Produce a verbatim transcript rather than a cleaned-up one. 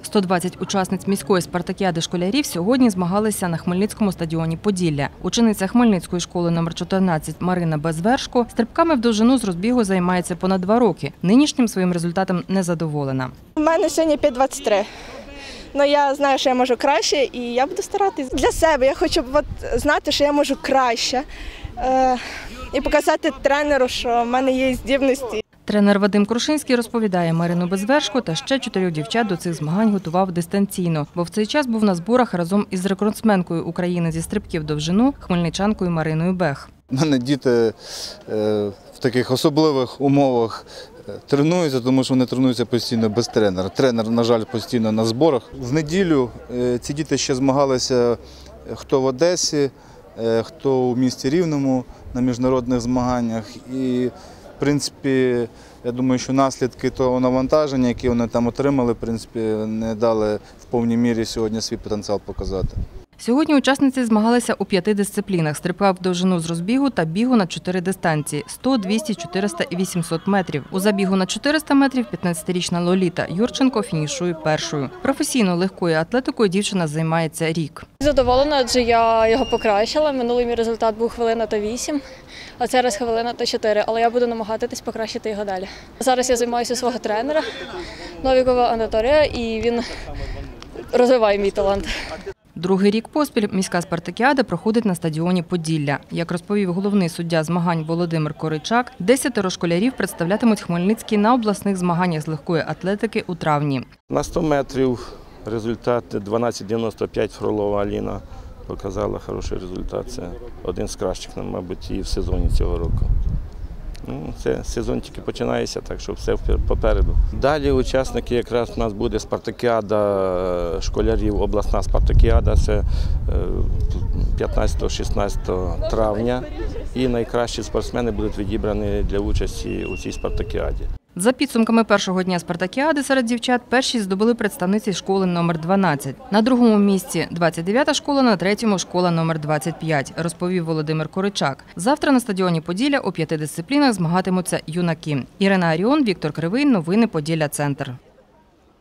сто двадцять учасниць міської спартакіади школярів сьогодні змагалися на Хмельницькому стадіоні «Поділля». Учениця Хмельницької школи номер чотирнадцять Марина Безвершко стрибками в довжину з розбігу займається понад два роки. Нинішнім своїм результатом не задоволена. У мене сьогодні п'ять двадцять три. Ну, я знаю, що я можу краще, і я буду старатись для себе. Я хочу от, знати, що я можу краще е, і показати тренеру, що в мене є здібності. Тренер Вадим Крушинський розповідає, Марину Безвершко та ще чотирьох дівчат до цих змагань готував дистанційно, бо в цей час був на зборах разом із рекордсменкою України зі стрибків в довжину хмельничанкою Мариною Бех. У мене діти в таких особливих умовах тренуються, тому що вони тренуються постійно без тренера. Тренер, на жаль, постійно на зборах. В неділю ці діти ще змагалися хто в Одесі, хто у місті Рівному на міжнародних змаганнях. І, в принципі, я думаю, що наслідки того навантаження, яке вони там отримали, в принципі, не дали в повній мірі сьогодні свій потенціал показати. Сьогодні учасниці змагалися у п'яти дисциплінах – стрибка в довжину з розбігу та бігу на чотири дистанції – сто, двісті, чотириста і вісімсот метрів. У забігу на чотириста метрів п'ятнадцятирічна Лоліта Юрченко фінішує першою. Професійно легкою атлетикою дівчина займається рік. Задоволена, адже я його покращила. Минулий мій результат був хвилина та вісім, а зараз хвилина та чотири, але я буду намагатись покращити його далі. Зараз я займаюся свого тренера Новікова Анатолія, і він розвиває мій талант. Другий рік поспіль міська спартакіада проходить на стадіоні «Поділля». Як розповів головний суддя змагань Володимир Коричак, десятеро школярів представлятимуть Хмельницький на обласних змаганнях з легкої атлетики у травні. На сто метрів результат дванадцять дев'яносто п'ять Фролова Аліна показала хороший результат. Це один з кращих, мабуть, і в сезоні цього року. Ну, це сезон тільки починається, так що все попереду. Далі учасники, якраз у нас буде спартакіада школярів, обласна спартакіада, це п'ятнадцятого-шістнадцятого травня. І найкращі спортсмени будуть відібрані для участі у цій спартакіаді. За підсумками першого дня спартакіади серед дівчат перші здобули представниці школи номер дванадцять. На другому місці – двадцять дев'ята школа, на третьому – школа номер двадцять п'ять, розповів Володимир Коричак. Завтра на стадіоні «Поділля» у п'яти дисциплінах змагатимуться юнаки. Ірина Аріон, Віктор Кривий. Новини Поділля Центр.